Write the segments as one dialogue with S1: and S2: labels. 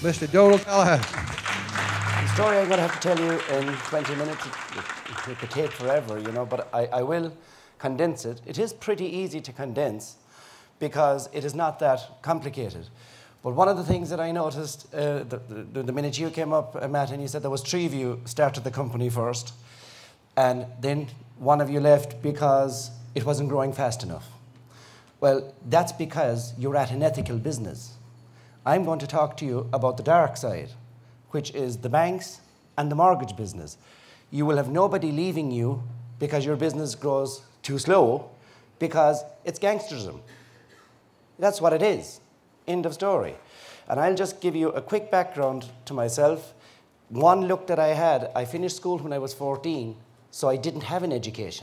S1: Mr. Donal Kelleher.
S2: The story I'm going to have to tell you in 20 minutes, it could take forever, you know, but I will condense it. It is pretty easy to condense because it is not that complicated. But one of the things that I noticed the minute you came up, Matt, and you said there was three of you started the company first, and then one of you left because it wasn't growing fast enough. Well, that's because you're at an ethical business. I'm going to talk to you about the dark side, which is the banks and the mortgage business. You will have nobody leaving you because your business grows too slow, because it's gangsterism. That's what it is. End of story. And I'll just give you a quick background to myself. One look that I had, I finished school when I was 14, so I didn't have an education.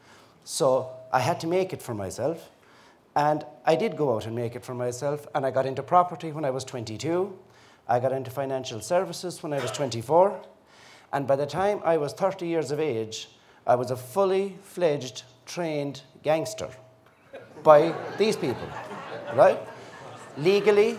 S2: So I had to make it for myself. And I did go out and make it for myself, and I got into property when I was 22. I got into financial services when I was 24. And by the time I was 30 years of age, I was a fully fledged, trained gangster by these people, right? Legally,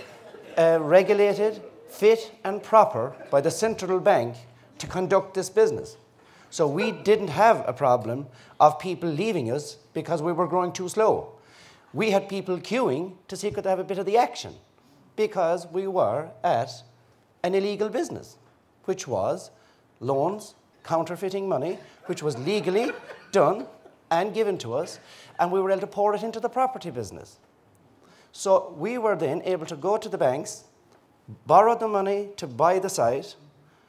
S2: regulated, fit and proper by the central bank to conduct this business. So we didn't have a problem of people leaving us because we were growing too slow. We had people queuing to see could they have a bit of the action because we were at an illegal business, which was loans, counterfeiting money, which was legally done and given to us, and we were able to pour it into the property business. So we were then able to go to the banks, borrow the money to buy the site.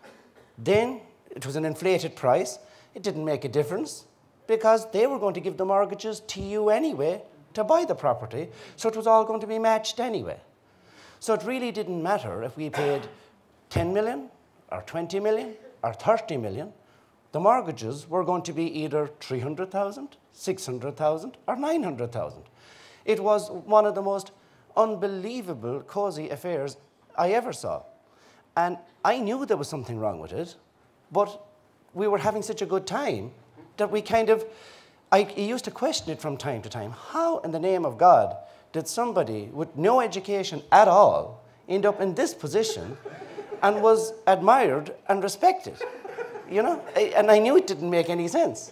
S2: Then it was an inflated price. It didn't make a difference because they were going to give the mortgages to you anyway to buy the property, so it was all going to be matched anyway. So it really didn't matter if we paid 10 million or 20 million or 30 million. The mortgages were going to be either 300,000, 600,000 or 900,000. It was one of the most unbelievable cozy affairs I ever saw. And I knew there was something wrong with it, but we were having such a good time that we kind of, I used to question it from time to time. How in the name of God did somebody with no education at all end up in this position and was admired and respected? You know, and I knew it didn't make any sense.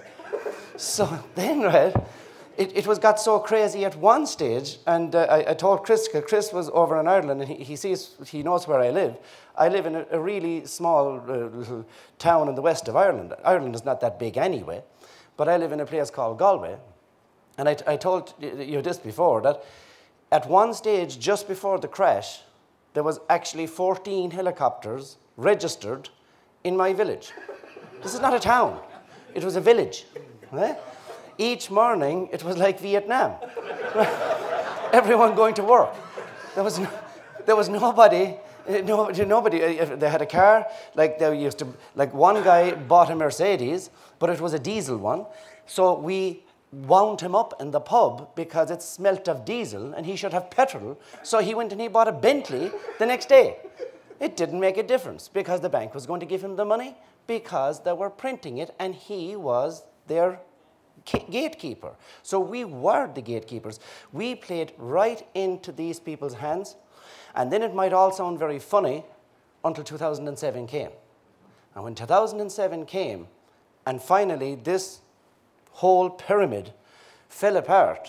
S2: So then, right, it got so crazy at one stage, and I told Chris, because Chris was over in Ireland, and he knows where I live. I live in a really small little town in the west of Ireland. Ireland is not that big anyway, but I live in a place called Galway. And I told you this before, that at one stage, just before the crash, there was actually 14 helicopters registered in my village. This is not a town. It was a village. Right? Each morning, it was like Vietnam. Everyone going to work. There was nobody. Nobody. They had a car. Like they used to. Like one guy bought a Mercedes, but it was a diesel one. So we wound him up in the pub because it smelt of diesel, and he should have petrol. So he went and he bought a Bentley the next day. It didn't make a difference because the bank was going to give him the money because they were printing it, and he was their gatekeeper. So we were the gatekeepers. We played right into these people's hands. And then it might all sound very funny until 2007 came. And when 2007 came, and finally this whole pyramid fell apart,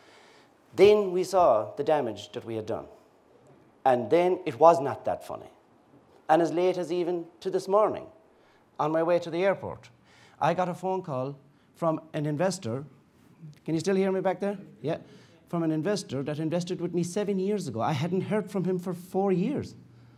S2: then we saw the damage that we had done. And then it was not that funny. And as late as even to this morning, on my way to the airport, I got a phone call from an investor. Can you still hear me back there? Yeah. From an investor that invested with me 7 years ago. I hadn't heard from him for 4 years.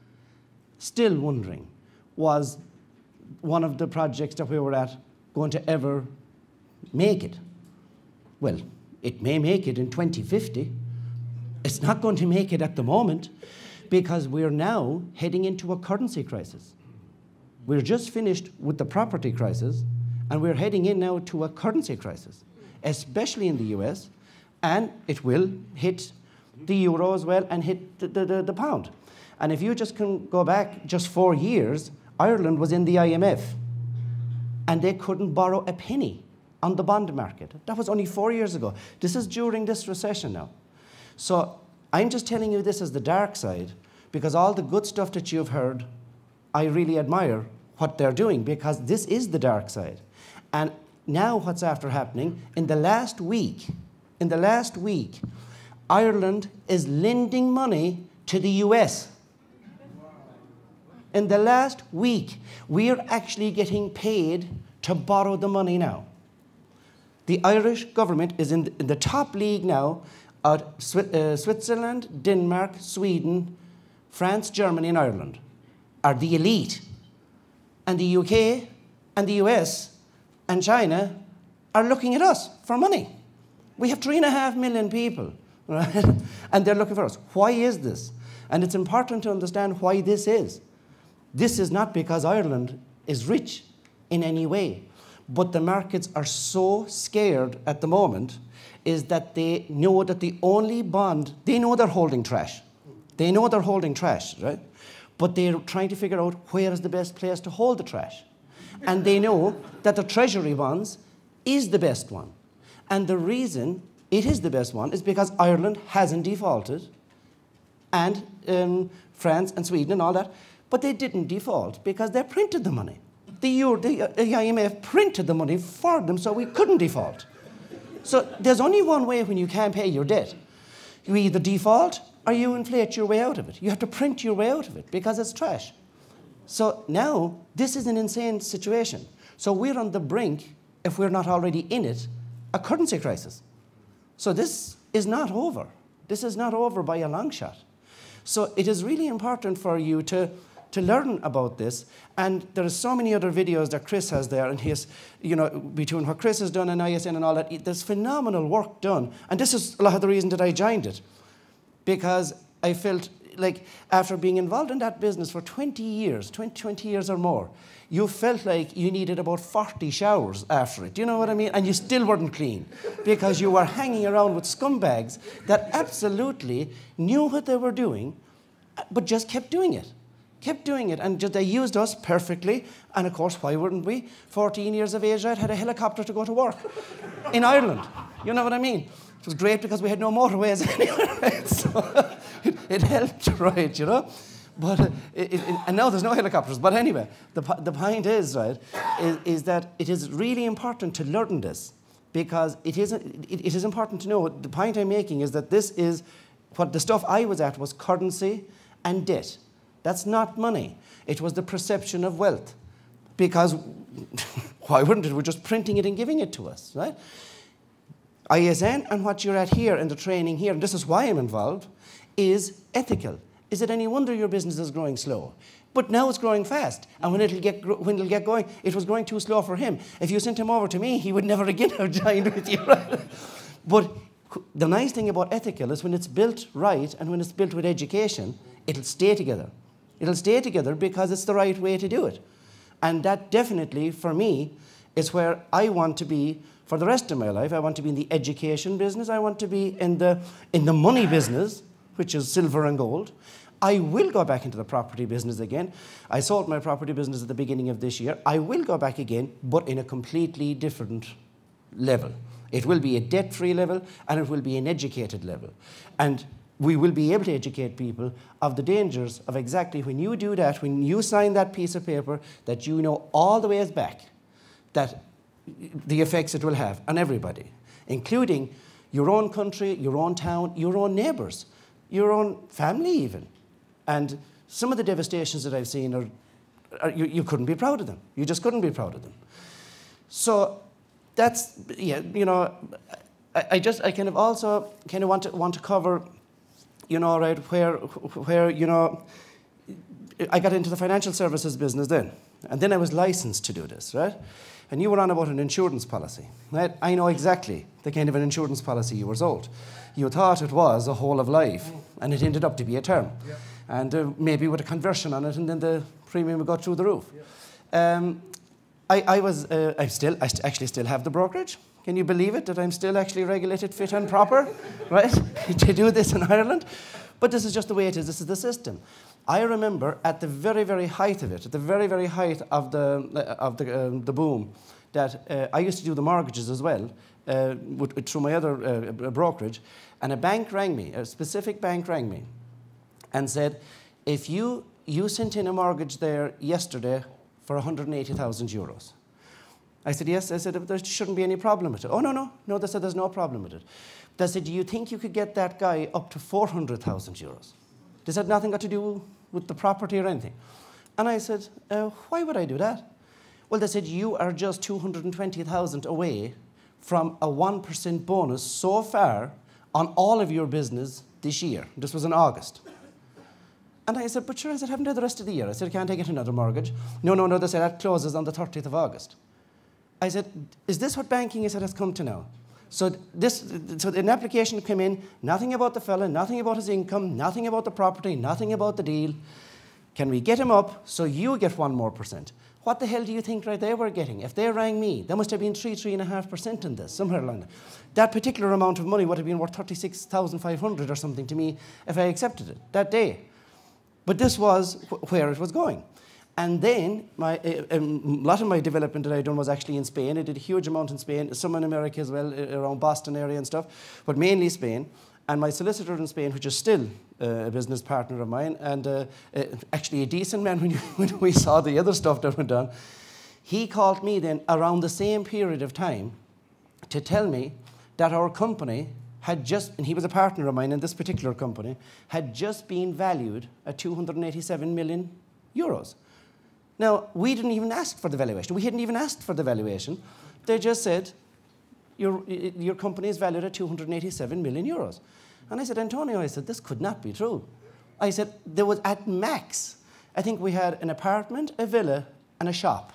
S2: Still wondering, was one of the projects that we were at going to ever make it? Well, it may make it in 2050. It's not going to make it at the moment because we're now heading into a currency crisis. We're just finished with the property crisis, and we're heading in now to a currency crisis, especially in the US, and it will hit the euro as well and hit the pound. And if you just can go back just 4 years, Ireland was in the IMF, and they couldn't borrow a penny on the bond market. That was only 4 years ago. This is during this recession now. So I'm just telling you this as the dark side, because all the good stuff that you've heard, I really admire what they're doing, because this is the dark side. And now what's after happening, in the last week, Ireland is lending money to the US. In the last week, we are actually getting paid to borrow the money now. The Irish government is in the top league now at Switzerland, Denmark, Sweden, France, Germany, and Ireland are the elite. And the UK and the US and China are looking at us for money. We have 3.5 million people, right? And they're looking for us. Why is this? And it's important to understand why this is. This is not because Ireland is rich in any way, but the markets are so scared at the moment is that they know that the only bond, they know they're holding trash. They know they're holding trash, right? But they're trying to figure out where is the best place to hold the trash. And they know that the Treasury bonds is the best one. And the reason it is the best one is because Ireland hasn't defaulted, and France and Sweden and all that, but they didn't default because they printed the money. The IMF printed the money for them so we couldn't default. So there's only one way when you can't pay your debt. You either default or you inflate your way out of it. You have to print your way out of it because it's trash. So now this is an insane situation. So we're on the brink, if we're not already in it, a currency crisis. So this is not over. This is not over by a long shot. So it is really important for you to learn about this. And there are so many other videos that Chris has there, and he's, you know, between what Chris has done and ISN and all that, there's phenomenal work done. And this is a lot of the reason that I joined it, because I felt like after being involved in that business for 20 years, 20 years or more, you felt like you needed about 40 showers after it. Do you know what I mean? And you still weren't clean because you were hanging around with scumbags that absolutely knew what they were doing, but just kept doing it. Kept doing it, and they used us perfectly. And of course, why wouldn't we? 14 years of age, I had a helicopter to go to work in Ireland. You know what I mean? It was great because we had no motorways anywhere, right? So it helped, right, you know? But and now there's no helicopters. But anyway, the point is, right, is that it is really important to learn this, because it is important to know. The point I'm making is that this is what the stuff I was at was currency and debt. That's not money. It was the perception of wealth. Because why wouldn't it? We're just printing it and giving it to us, right? ISN and what you're at here and the training here, and this is why I'm involved, is ethical. Is it any wonder your business is growing slow? But now it's growing fast. And when it'll get going, it was growing too slow for him. If you sent him over to me, he would never again have joined with you, right? But the nice thing about ethical is when it's built right and when it's built with education, it'll stay together. It'll stay together because it's the right way to do it. And that definitely, for me, is where I want to be for the rest of my life. I want to be in the education business. I want to be in the money business, which is silver and gold. I will go back into the property business again. I sold my property business at the beginning of this year. I will go back again, but in a completely different level. It will be a debt-free level, and it will be an educated level. And we will be able to educate people of the dangers of exactly when you do that, when you sign that piece of paper, that you know all the ways back, that the effects it will have on everybody, including your own country, your own town, your own neighbours, your own family even. And some of the devastations that I've seen you couldn't be proud of them. You just couldn't be proud of them. So that's, yeah, you know, I kind of also kind of want to cover, you know, right, where, you know, I got into the financial services business then. And then I was licensed to do this, right? And you were on about an insurance policy, right? I know exactly the kind of an insurance policy you were sold. You thought it was a whole of life, and it ended up to be a term. Yeah. And maybe with a conversion on it, and then the premium would go through the roof. Yeah. I actually still have the brokerage. Can you believe it, that I'm still actually regulated fit and proper, right, to do this in Ireland? But this is just the way it is. This is the system. I remember at the very, very height of it, at the very, very height of the boom, that I used to do the mortgages as well through my other brokerage, and a bank rang me, a specific bank rang me, and said, if you sent in a mortgage there yesterday for 180,000 euros. I said, yes. I said, there shouldn't be any problem with it. Oh, no, they said there's no problem with it. They said, do you think you could get that guy up to 400,000 euros? This had nothing got to do with the property or anything. And I said, why would I do that? Well, they said, you are just 220,000 away from a 1% bonus so far on all of your business this year. This was in August. And I said, but sure, I said, haven't I the rest of the year? I said, I can't take another mortgage. No, they said, that closes on the 30th of August. I said, is this what banking is that has come to now? So an application came in, nothing about the fella, nothing about his income, nothing about the property, nothing about the deal. Can we get him up so you get 1% more? What the hell do you think they were getting? If they rang me, there must have been 3.5% in this, somewhere along there. That particular amount of money would have been worth 36,500 or something to me if I accepted it that day. But this was where it was going. And then a lot of my development that I'd done was actually in Spain. I did a huge amount in Spain, some in America as well, around Boston area and stuff, but mainly Spain. And my solicitor in Spain, which is still a business partner of mine, and actually a decent man when we saw the other stuff that went on, he called me then around the same period of time to tell me that our company had just, and he was a partner of mine in this particular company, had just been valued at 287 million euros. Now, we didn't even ask for the valuation. We hadn't even asked for the valuation. They just said, your company is valued at 287 million euros. And I said, Antonio, I said, this could not be true. I said, there was at max, I think we had an apartment, a villa, and a shop.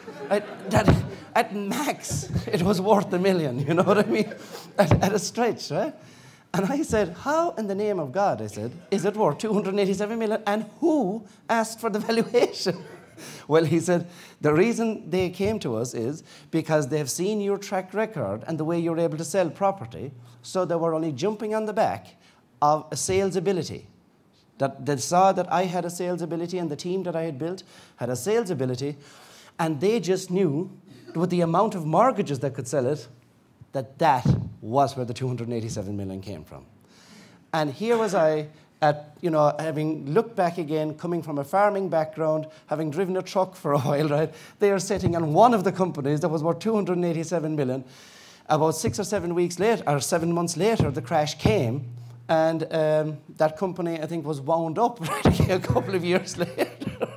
S2: At max, it was worth $1 million, you know what I mean? At a stretch, right? And I said, how in the name of God, I said, is it worth 287 million? And who asked for the valuation? Well, he said, the reason they came to us is because they've seen your track record and the way you're able to sell property, so they were only jumping on the back of a sales ability. That they saw that I had a sales ability and the team that I had built had a sales ability, and they just knew with the amount of mortgages that could sell it, that was where the 287 million came from. And here was I, having looked back again, coming from a farming background, having driven a truck for a while, right? They are sitting on one of the companies that was worth 287 million. About 6 or 7 weeks later, or 7 months later, the crash came, and that company, I think, was wound up right, a couple of years later,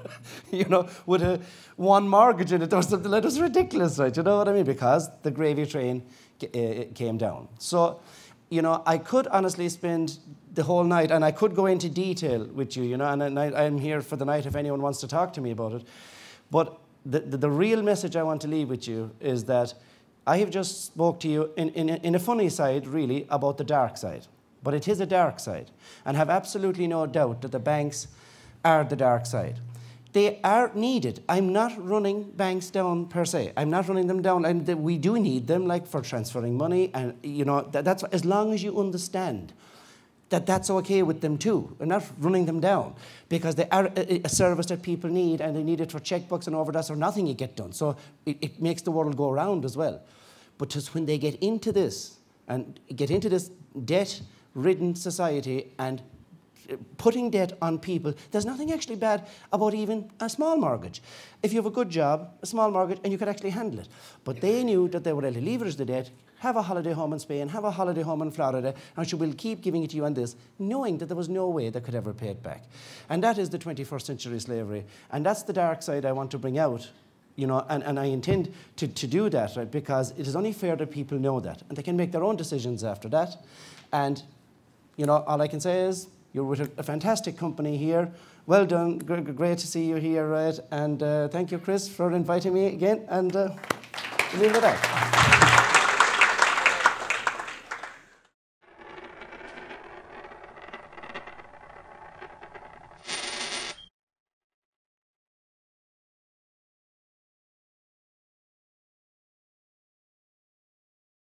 S2: with one mortgage in it or something like that. It was ridiculous, right? You know what I mean? Because the gravy train came down. So, I could honestly spend the whole night, and I could go into detail with you, and I'm here for the night if anyone wants to talk to me about it. But the real message I want to leave with you is that I have just spoke to you in a funny side, really, about the dark side. But it is a dark side, and have absolutely no doubt that the banks are the dark side. They are needed. I'm not running banks down per se. I'm not running them down, and we do need them, like for transferring money, and that's as long as you understand that that's okay with them too. We're not running them down because they are a service that people need, and they need it for checkbooks and overdrafts or nothing you get done. So it makes the world go around as well. But just when they get into this and get into this debt-ridden society and putting debt on people, there's nothing actually bad about even a small mortgage. If you have a good job, a small mortgage, and you could actually handle it. But they knew that they were able to leverage the debt, have a holiday home in Spain, have a holiday home in Florida, and she will keep giving it to you on this, knowing that there was no way they could ever pay it back. And that is the 21st century slavery. And that's the dark side I want to bring out, and I intend to do that, right? Because it is only fair that people know that, and they can make their own decisions after that. And, all I can say is, you're with a fantastic company here. Well done. Great to see you here, right? And thank you, Chris, for inviting me again. And leave it at that.